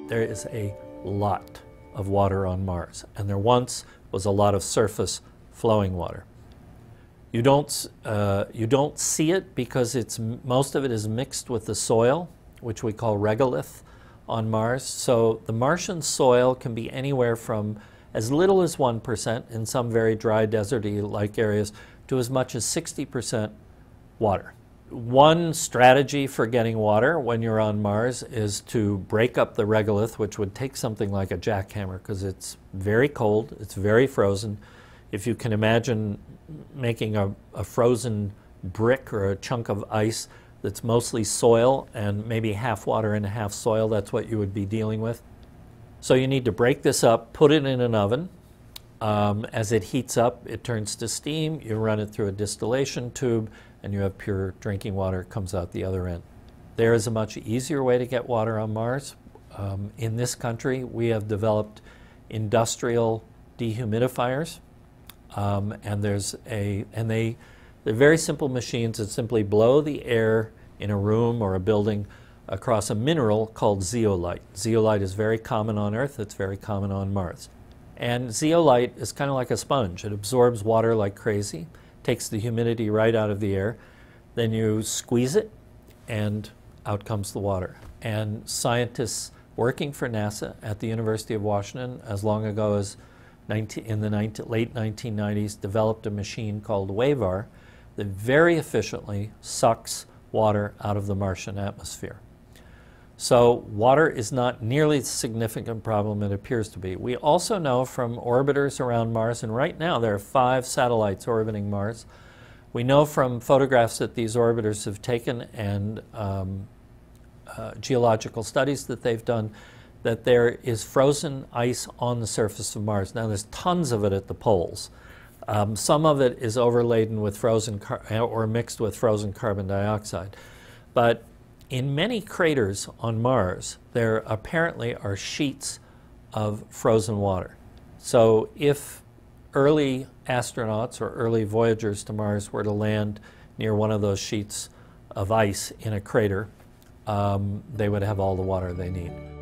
there is a lot of water on Mars, and there once was a lot of surface flowing water. You don't see it because most of it is mixed with the soil, which we call regolith on Mars. So the Martian soil can be anywhere from as little as 1% in some very dry, deserty-like areas to as much as 60% water. One strategy for getting water when you're on Mars is to break up the regolith, which would take something like a jackhammer because it's very cold, it's very frozen. If you can imagine making a frozen brick or a chunk of ice that's mostly soil and maybe half water and half soil, that's what you would be dealing with. So you need to break this up, put it in an oven. As it heats up, it turns to steam. You run it through a distillation tube, and you have pure drinking water comes out the other end. There is a much easier way to get water on Mars. In this country, we have developed industrial dehumidifiers, they're very simple machines that simply blow the air in a room or a building across a mineral called zeolite. Zeolite is very common on Earth. It's very common on Mars. And zeolite is kind of like a sponge. It absorbs water like crazy, takes the humidity right out of the air. Then you squeeze it, and out comes the water. And scientists working for NASA at the University of Washington as long ago as in the late 1990s developed a machine called WAVAR that very efficiently sucks water out of the Martian atmosphere. So water is not nearly the significant problem it appears to be. We also know from orbiters around Mars, and right now there are 5 satellites orbiting Mars. We know from photographs that these orbiters have taken and geological studies that they've done that there is frozen ice on the surface of Mars. Now there's tons of it at the poles. Some of it is overladen with frozen or mixed with frozen carbon dioxide. But in many craters on Mars, there apparently are sheets of frozen water. So if early astronauts or early voyagers to Mars were to land near one of those sheets of ice in a crater, they would have all the water they need.